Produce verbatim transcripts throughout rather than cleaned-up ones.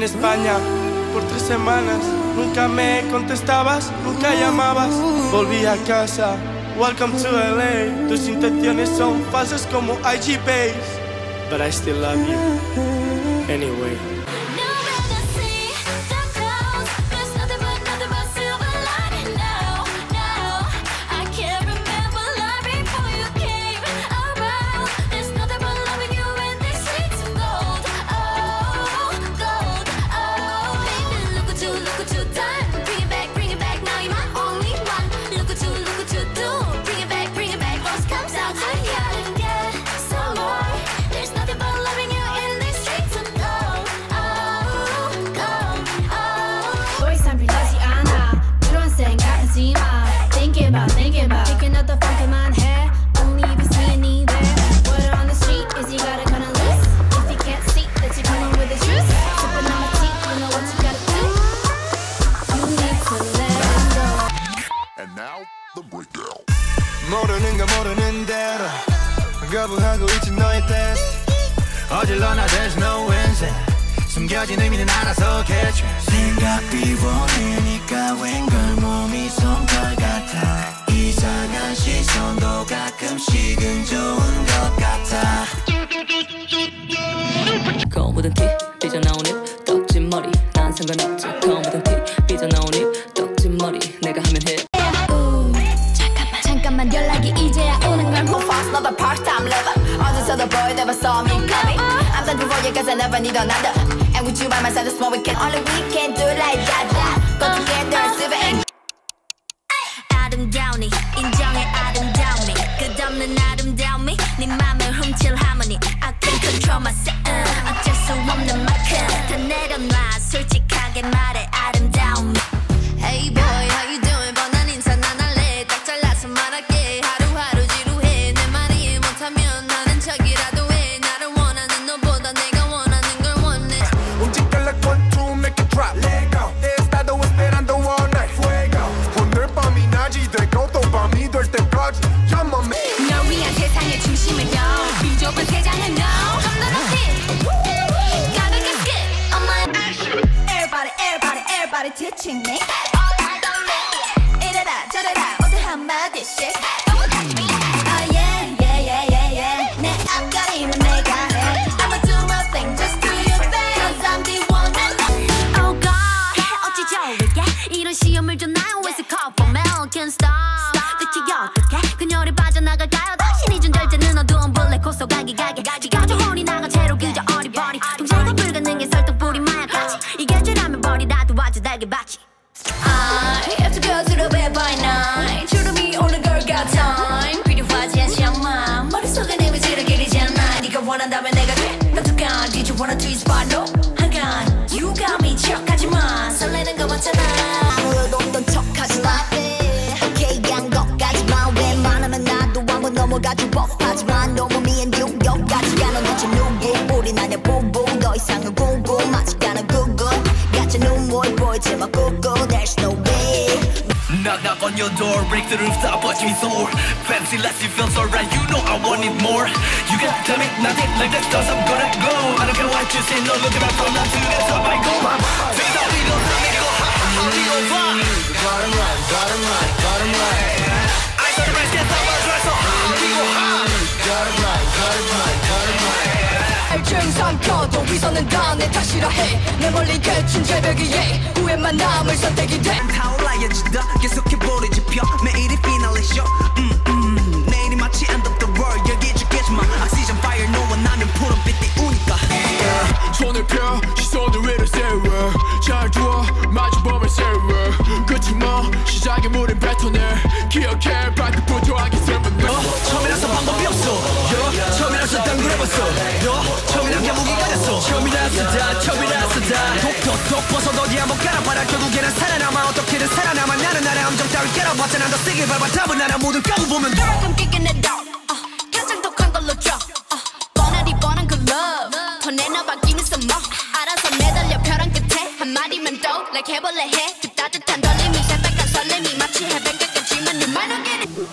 España por tres semanas. Nunca me contestabas, nunca llamabas. Volví a casa, welcome to L A. Tus intenciones son falsas como I G Base, but I still love you anyway. 모르는 거 모르는 대로 거부하고 있지 너의 테스트. 어질러나 there's no answer. 숨겨진 의미는 알아서 catch. 생각 비워내니까 웬걸 몸이 손걸 같아. 이상한 시선도 가끔씩은 좋은 것 같아. 거무든 티 삐져나오는 떡진 머리 난 상관없지. 거무든 티 삐져나오는 떡진 머리 내가 하면 해. 잠깐만 연락이 이제야 오는 걸 Who falls not a part-time lover. 어디서도 boy never saw me coming. I'm done before you cause I never need another. And with you by my side the small weekend. Only we can do it like that that. Go together silver and 아름다우니 인정해 아름다움이 끝없는 아름다움이 네 맘을 훔칠 하모니 I can't control myself. 어쩔 수 없는 만큼 다 내려놔 솔직하게 말해 아름다움이. Hey boy how you doing? 뻔한 인사 난 할래. 딱 잘라서 말할게. 하루하루 지루해. 내 말이 못하면 나는 척이라도 해. 나를 원하는 너보다 내가 원하는 걸 원해. 움직여 like one two make it drop. Let go. Estado esperando all night. Fuego. 오늘 밤이 낮이 되고 또 밤이 될 때까지. Come on man. 널 위한 세상의 중심을 너. 비좁은 세상을 너. I'm not a fit. 가볍게 skip on my action. Everybody everybody everybody teaching me. 이래라 저래라 모두 한마디씩. Don't touch me. Oh yeah yeah yeah yeah yeah. 내 앞가림은 내가 해. I'ma do my thing just do your thing. Cause I'm the one that loves. Oh God 어찌 저리게 이런 시험을 줬나요. Where's the call for mail can't stop. 대체 어떻게 그녀를 빠져나갈까요. 당신이 준 절제는 어두운 블랙 호소 가기 가게. 지가 좀 혼이 나간 채로 그저 어리버리. 동작은 불가능해 설득불이 마약까지. 이게 죄라면 버리라 도와줘 달게 받지. I have to go to the bed by night. 주름이 오는 걸 같아. 필요하지 않지 않아. 머릿속에 내 의지를 기리잖아. 네가 원한다면 내가 돼. 어떡한 Did you wanna twist 발로 한간 You got me 척하지마. 설레는 거 맞잖아. 아무도 없던 척하지마. 오케이 한 것까지만 웬만하면 나도 한번 넘어가줄 법하지만 너무 미안용 역까지 않아. 대체 누구 우린 아냐 부부 더 이상은 궁금하지 않아. 구구 가짜 눈물 보이지마 구구 There's no way. Knock knock on your door, break the roof, stop watching me soar. Fancy lets you feel so right, you know I want it more. You can tell me nothing like that cause I'm gonna go. I don't care what you say, no look at my phone, not to the top I go. To the top we go, time we go, ha ha ha we go far. Got him right, got him right, got him right. I saw the rest, get some more dress, so ha we go ha. Got him right, got him right, got him right. 알증 삼켜도 위선은 다 내 탓이라 해. 내 멀리 개춘 새벽 위에 후회만 남을 선택이 돼. 타올라야지다 계속해버리지 펴 매일이 피날레 쇼. 음, 음, 내일이 마치 end of the world 여기 죽겠지만 oxygen fire 너와 나면 푸른빛 띄우니까. 손을 펴 시선을 위로 세워 잘 두어 마주보면 세워 끝이 뭐 시작의 물은 뱉어내 기억해 발끝부터 하기 세면 너 처음이라서 방법이 없어 요 처음이라서 당구해봤어 요 처음이란 게 무기가 됐어 처음이라서다 처음이라서다 독독독 벗어 어디 한번 깔아봐라 결국에는 살아남아 어떻게든 살아남아 나는 나의 함정 따위 깨라봤자 난 더 세게 밟아 답은 알아 모든 까고 보면 돼 가끔 끼긴 해도 가장 독한 걸로 줘 뻔하디 뻔한 그 love 더 내놔봤기는 써먹 알아서 매달려 벼랑 끝에 한마디만 또 like 해볼래 해 그 따뜻한 떨림이 새빨간 설렘이 마치 해변가 같지만 내 말 안 get it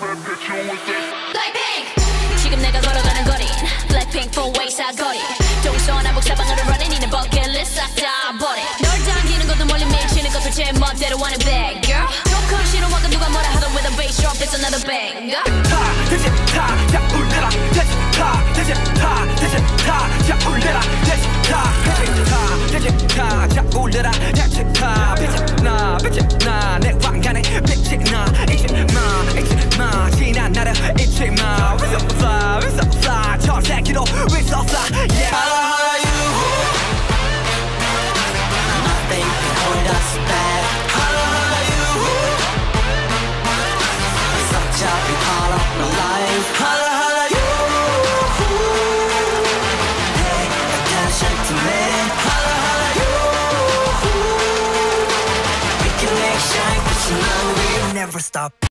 Blackpink 지금 내가 걸어가는 거린 Blackpink four way 사거리 동서남북 사방으로 running 이는 bucket list 싹다 stop.